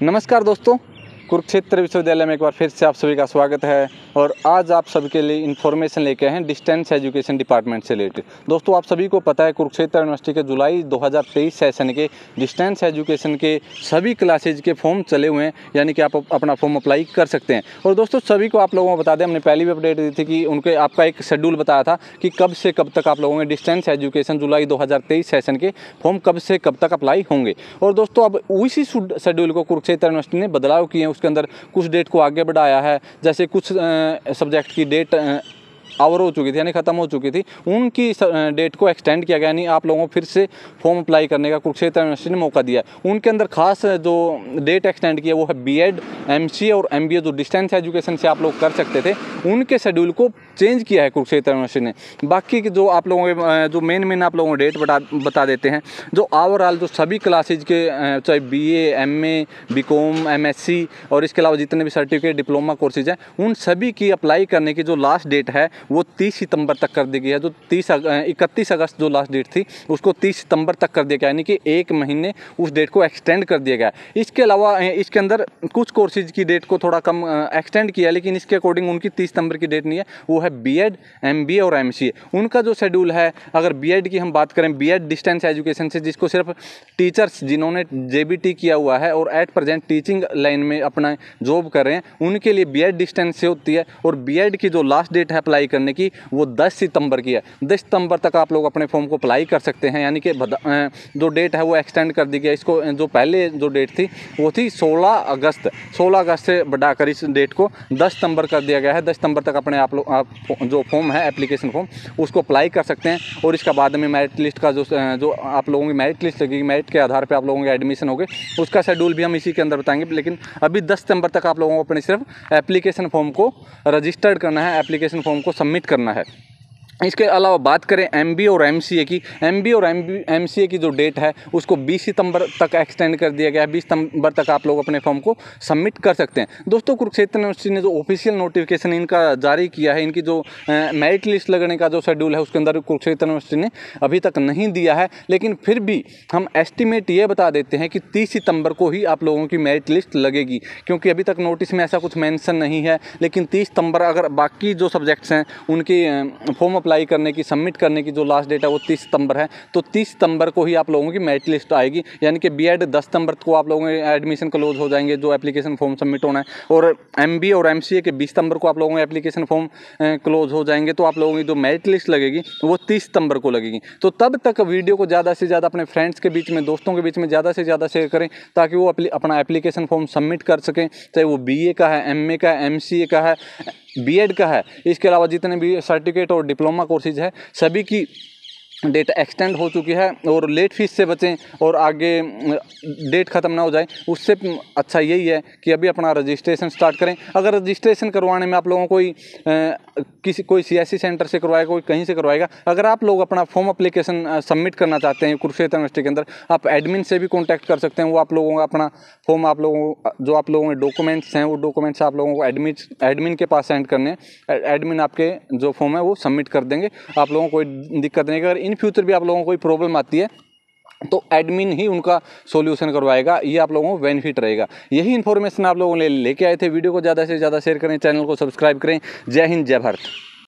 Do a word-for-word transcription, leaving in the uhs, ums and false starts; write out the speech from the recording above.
नमस्कार दोस्तों, कुरुक्षेत्र विश्वविद्यालय में एक बार फिर से आप सभी का स्वागत है। और आज आप सभी के लिए इन्फॉर्मेशन लेके आए हैं डिस्टेंस एजुकेशन डिपार्टमेंट से रिलेटेड। दोस्तों, आप सभी को पता है कुरुक्षेत्र यूनिवर्सिटी के जुलाई दो हज़ार तेईस सेशन के डिस्टेंस एजुकेशन के सभी क्लासेज के फॉर्म चले हुए हैं, यानी कि आप अपना फॉर्म अप्लाई कर सकते हैं। और दोस्तों, सभी को आप लोगों को बता दें, हमने पहले भी अपडेट दी थी कि उनके आपका एक शेड्यूल बताया था कि कब से कब तक आप लोगों के डिस्टेंस एजुकेशन जुलाई दो हज़ार तेईस सेशन के फॉर्म कब से कब तक अप्लाई होंगे। और दोस्तों, अब उसी शेड्यूल को कुरुक्षेत्र यूनिवर्सिटी ने बदलाव किए हैं। उसके अंदर कुछ डेट को आगे बढ़ाया है, जैसे कुछ सब्जेक्ट की डेट आवर हो चुकी थी यानी ख़त्म हो चुकी थी, उनकी डेट को एक्सटेंड किया गया, यानी आप लोगों को फिर से फॉर्म अप्लाई करने का कुरुक्षेत्र यूनिवर्सिटी ने मौका दिया है। उनके अंदर खास जो डेट एक्सटेंड किया वो है बीएड, एमसीए और एमबीए, जो डिस्टेंस एजुकेशन से आप लोग कर सकते थे, उनके शेड्यूल को चेंज किया है कुरुक्षेत्र यूनिवर्सिटी ने। बाकी जो आप लोगों के जो मेन मेन आप लोगों को डेट बता बता देते हैं, जो ओवरऑल जो सभी क्लासेज के चाहे बीए, एमए, बीकॉम, एमएससी और इसके अलावा जितने भी सर्टिफिकेट डिप्लोमा कोर्सेज हैं, उन सभी की अप्लाई करने की जो लास्ट डेट है वो तीस सितंबर तक कर दी गई है। जो तीस इकतीस अगस्त जो लास्ट डेट थी उसको तीस सितंबर तक कर दिया गया, यानी कि एक महीने उस डेट को एक्सटेंड कर दिया गया। इसके अलावा इसके अंदर कुछ कोर्सेज की डेट को थोड़ा कम एक्सटेंड किया, लेकिन इसके अकॉर्डिंग उनकी तीस सितंबर की डेट नहीं है, वो है बीएड, एमबीए और एमसीए। उनका जो शेड्यूल है, अगर बीएड की हम बात करें, बीएड डिस्टेंस एजुकेशन से, जिसको सिर्फ टीचर्स जिन्होंने जेबीटी किया हुआ है और एट प्रेजेंट टीचिंग लाइन में अपना जॉब कर रहे हैं, उनके लिए बीएड डिस्टेंस से होती है। और बीएड की जो लास्ट डेट है अप्लाई करने की वो दस सितंबर की है। दस सितंबर तक आप लोग अपने फॉर्म को अप्लाई कर सकते हैं, यानी कि जो डेट है वो एक्सटेंड कर दी गई। इसको जो पहले जो डेट थी वो थी सोलह अगस्त, सोलह अगस्त से बढ़ाकर इस डेट को दस सितंबर कर दिया गया है। दस सितंबर तक अपने आप लोग आप जो फॉर्म है, एप्लीकेशन फॉर्म, उसको अप्लाई कर सकते हैं। और इसका बाद में मेरिट लिस्ट का जो जो आप लोगों की मेरिट लिस्ट लगेगी, मेरिट के आधार पर आप लोगों के एडमिशन होंगे, उसका शेड्यूल भी हम इसी के अंदर बताएंगे। लेकिन अभी दस सितंबर तक आप लोगों को अपने सिर्फ एप्लीकेशन फॉर्म को रजिस्टर्ड करना है, एप्लीकेशन फॉर्म को सबमिट करना है। इसके अलावा बात करें एमबीए और एमसीए की, एमबीए और एमसीए की जो डेट है उसको बीस सितंबर तक एक्सटेंड कर दिया गया है। बीस सितंबर तक आप लोग अपने फॉर्म को सबमिट कर सकते हैं। दोस्तों, कुरुक्षेत्र यूनिवर्सिटी ने जो ऑफिशियल नोटिफिकेशन इनका जारी किया है, इनकी जो मेरिट लिस्ट लगने का जो शेड्यूल है उसके अंदर कुरुक्षेत्र यूनिवर्सिटी ने अभी तक नहीं दिया है, लेकिन फिर भी हम एस्टिमेट ये बता देते हैं कि तीस सितंबर को ही आप लोगों की मेरिट लिस्ट लगेगी, क्योंकि अभी तक नोटिस में ऐसा कुछ मेंशन नहीं है। लेकिन तीस सितंबर, अगर बाकी जो सब्जेक्ट्स हैं उनकी फॉर्म अप्लाई करने की, सबमिट करने की जो लास्ट डेट है वो तीस सितंबर है, तो तीस सितंबर को ही आप लोगों की मेरिट लिस्ट आएगी। यानी कि बीएड दस सितंबर को आप लोगों के एडमिशन क्लोज हो जाएंगे, जो एप्लीकेशन फॉर्म सबमिट होना है, और एमबीए और एमसीए के बीस सितंबर को आप लोगों के एप्लीकेशन फॉर्म क्लोज हो जाएंगे, तो आप लोगों की जो मेरिट लिस्ट लगेगी वो तीस सितंबर को लगेगी। तो तब तक वीडियो को ज़्यादा से ज़्यादा अपने फ्रेंड्स के बीच में, दोस्तों के बीच में ज़्यादा से ज़्यादा शेयर करें, ताकि वो अपना एप्लीकेशन फॉर्म सबमिट कर सकें, चाहे वो बीए का है, एमए का है, एमसीए का है, बीएड का है। इसके अलावा जितने भी सर्टिफिकेट और डिप्लोमा कोर्सेज है, सभी की डेट एक्सटेंड हो चुकी है। और लेट फीस से बचें और आगे डेट ख़त्म ना हो जाए, उससे अच्छा यही है कि अभी अपना रजिस्ट्रेशन स्टार्ट करें। अगर रजिस्ट्रेशन करवाने में आप लोगों को कोई आ, किसी कोई सीएससी सेंटर से करवाएगा, कोई कहीं से करवाएगा, अगर आप लोग अपना फॉर्म एप्लीकेशन सबमिट करना चाहते हैं कुरुक्षेत्र यूनिवर्सिटी के अंदर, आप एडमिन से भी कॉन्टैक्ट कर सकते हैं। वो आप लोगों का अपना फॉर्म, आप लोगों जो आप लोगों के डॉक्यूमेंट्स हैं, वो डॉक्यूमेंट्स आप लोगों को एडमिन एडमिन के पास सेंड करने हैं। एडमिन आपके जो फॉर्म है वो सबमिट कर देंगे, आप लोगों को कोई दिक्कत नहीं। अगर इन फ्यूचर भी आप लोगों को कोई प्रॉब्लम आती है तो एडमिन ही उनका सॉल्यूशन करवाएगा, ये आप लोगों को बेनिफिट रहेगा। यही इन्फॉर्मेशन आप लोगों ने लेके आए थे। वीडियो को ज़्यादा से ज़्यादा शेयर करें, चैनल को सब्सक्राइब करें। जय हिंद, जय भारत।